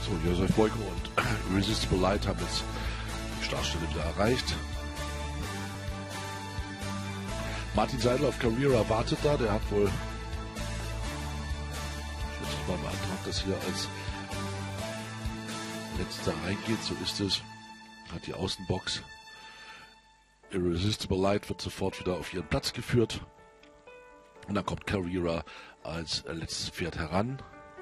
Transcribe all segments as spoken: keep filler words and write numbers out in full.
So, Josef Boyko und Irresistible Light haben jetzt die Startstelle wieder erreicht. Martin Seidel auf Carrera wartet da, der hat wohl, ich schätze mal beantragt, dass hier als letzter reingeht, so ist es, hat die Außenbox. Irresistible Light wird sofort wieder auf ihren Platz geführt und dann kommt Carrera als letztes Pferd heran.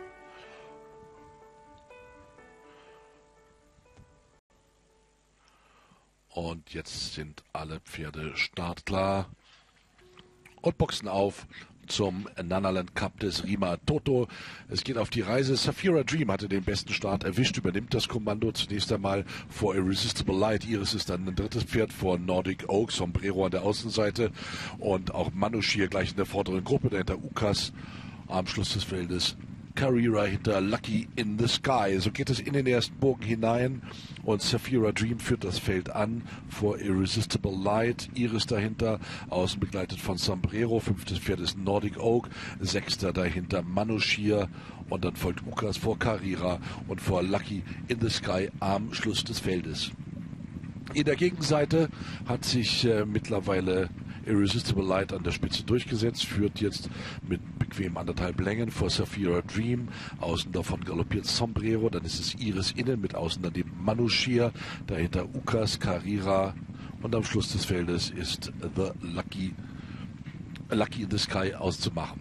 Und jetzt sind alle Pferde startklar und boxen auf zum Nanaland Cup des Rima Toto. Es geht auf die Reise. Saphira Dream hatte den besten Start erwischt, übernimmt das Kommando zunächst einmal vor Irresistible Light. Iris ist dann ein drittes Pferd vor Nordic Oak, Sombrero an der Außenseite und auch Manushir gleich in der vorderen Gruppe, dahinter Ukas am Schluss des Feldes. Carrera hinter Lucky in the Sky. So geht es in den ersten Bogen hinein und Saphira Dream führt das Feld an vor Irresistible Light. Iris dahinter, außen begleitet von Sombrero. Fünftes Pferd ist Nordic Oak. Sechster dahinter Manushir und dann folgt Ukas vor Carrera und vor Lucky in the Sky am Schluss des Feldes. In der Gegenseite hat sich äh, mittlerweile Irresistible Light an der Spitze durchgesetzt, führt jetzt mit bequem anderthalb Längen vor Saphira Dream. Außen davon galoppiert Sombrero, dann ist es Iris innen, mit außen daneben Manushir, dahinter Ukas, Carrera und am Schluss des Feldes ist The Lucky, Lucky in the Sky auszumachen.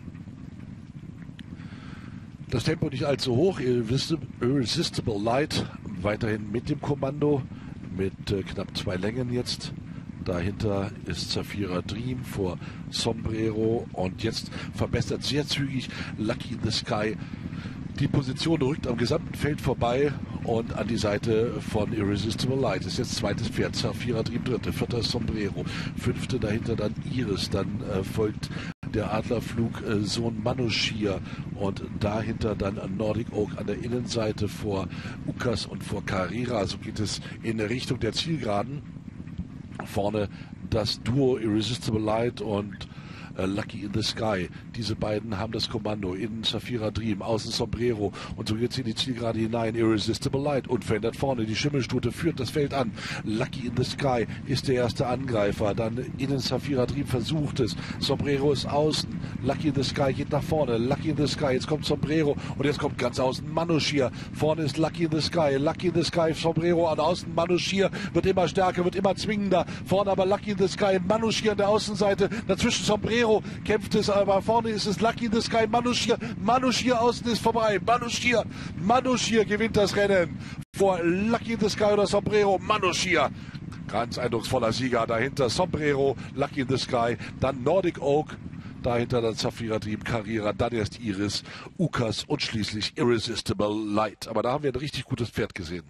Das Tempo nicht allzu hoch, Irresistible Light weiterhin mit dem Kommando, mit äh, knapp zwei Längen jetzt. Dahinter ist Saphira Dream vor Sombrero und jetzt verbessert sehr zügig Lucky in the Sky. Die Position rückt am gesamten Feld vorbei und an die Seite von Irresistible Light. Ist jetzt zweites Pferd, Saphira Dream dritte, vierter Sombrero, fünfte dahinter dann Iris, dann äh, folgt der Adlerflug äh, Sohn Manushir und dahinter dann Nordic Oak an der Innenseite vor Ukas und vor Carrera. So geht es in Richtung der Zielgeraden. Vorne das Duo Irresistible Light und äh, Lucky in the Sky. Diese beiden haben das Kommando. Innen Saphira Dream, außen Sombrero und so geht es in die Zielgerade hinein. Irresistible Light unverändert vorne. Die Schimmelstute führt das Feld an. Lucky in the Sky ist der erste Angreifer. Dann innen Saphira Dream versucht es. Sombrero ist außen. Lucky in the Sky geht nach vorne. Lucky in the Sky. Jetzt kommt Sombrero und jetzt kommt ganz außen Manushir. Vorne ist Lucky in the Sky. Lucky in the Sky. Sombrero an außen. Manushir wird immer stärker, wird immer zwingender. Vorne aber Lucky in the Sky. Manushir an der Außenseite. Dazwischen Sombrero kämpft es, aber vorne ist es Lucky in the Sky. Manushir. Manushir außen ist vorbei. Manushir. Manushir gewinnt das Rennen vor Lucky in the Sky oder Sombrero. Manushir. Ganz eindrucksvoller Sieger. Dahinter Sombrero, Lucky in the Sky. Dann Nordic Oak. Dahinter dann Saphira Dream, Carrera, dann erst Iris, Ukas und schließlich Irresistible Light. Aber da haben wir ein richtig gutes Pferd gesehen.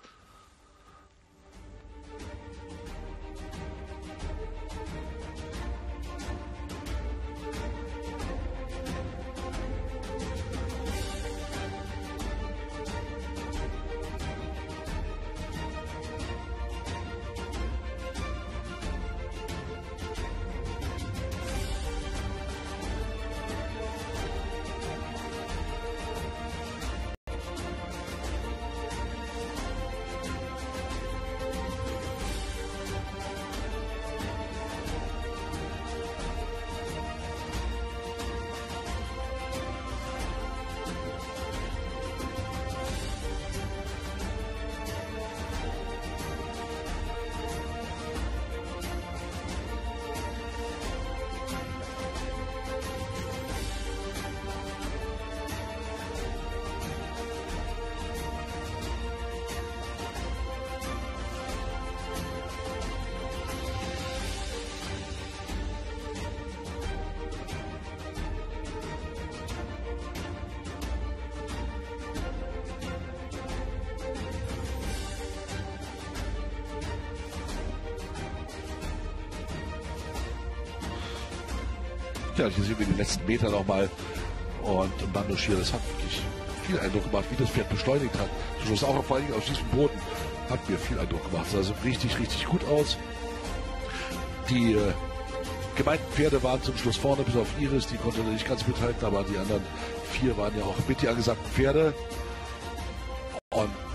Ja, hier sehen wir die letzten Meter nochmal. Und Manushir, das hat wirklich viel Eindruck gemacht, wie das Pferd beschleunigt hat. Zum Schluss auch vor allem auf diesem Boden hat mir viel Eindruck gemacht. Das sah also richtig, richtig gut aus. Die äh, gemeinten Pferde waren zum Schluss vorne, bis auf Iris, die konnte nicht ganz mithalten, aber die anderen vier waren ja auch mit die angesagten Pferde. Und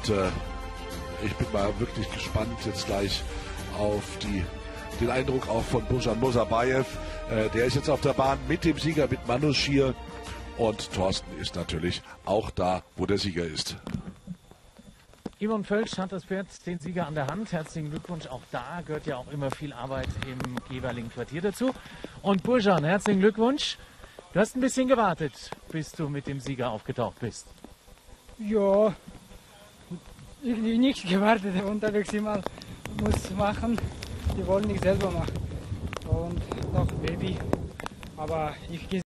Und äh, ich bin mal wirklich gespannt jetzt gleich auf die, den Eindruck auch von Bojan Musabayev. Äh, der ist jetzt auf der Bahn mit dem Sieger, mit Manouchihr. Und Thorsten ist natürlich auch da, wo der Sieger ist. Yvonne Völsch hat das Pferd, den Sieger, an der Hand. Herzlichen Glückwunsch. Auch da gehört ja auch immer viel Arbeit im jeweiligen Quartier dazu. Und Bojan, herzlichen Glückwunsch. Du hast ein bisschen gewartet, bis du mit dem Sieger aufgetaucht bist. Ja, irgendwie nichts gewartet. Unterwegs immer muss machen. Die wollen nicht selber machen. Und noch Baby. Aber ich gehe